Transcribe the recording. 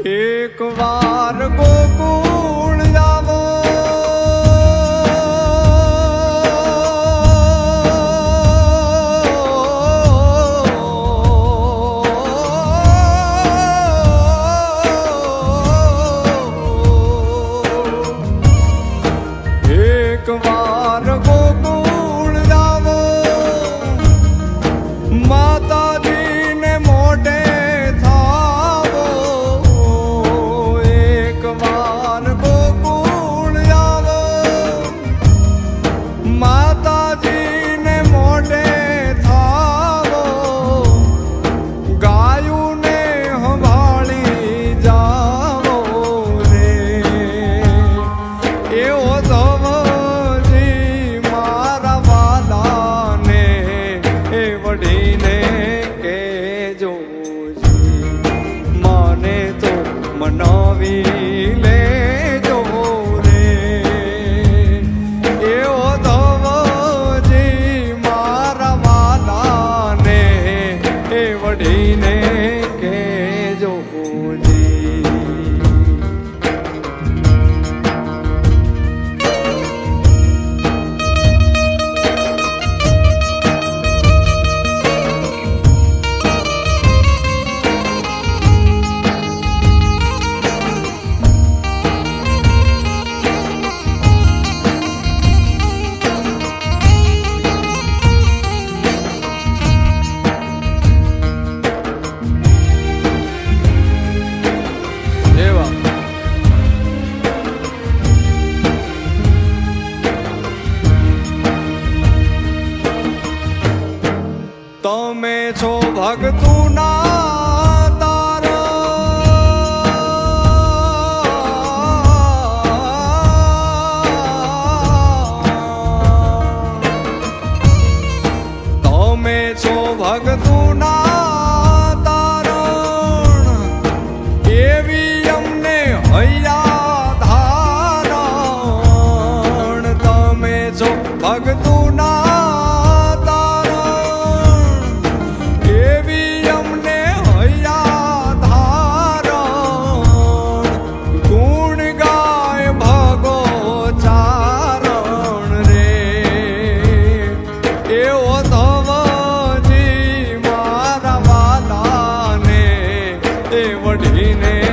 एक बार गोकुल जावो एक बार गोकुल जावो माता जी ने मोटे थावो। एक बार गोकुल जावो माता जी ने मोटे थावो। गायू ने संभाली जावो रे एवो थवो जी मारा वाला ने ए वडीने केजो जी माने तो मनावी लेजो रे एवो थवो जी मारा वाला ने ए वडीने केजो जी। तमे छो भगतू ना तारो तमे छो भगतू ना तारो एवी अमने हैया धारण। तमे छो भगतू ना वडीने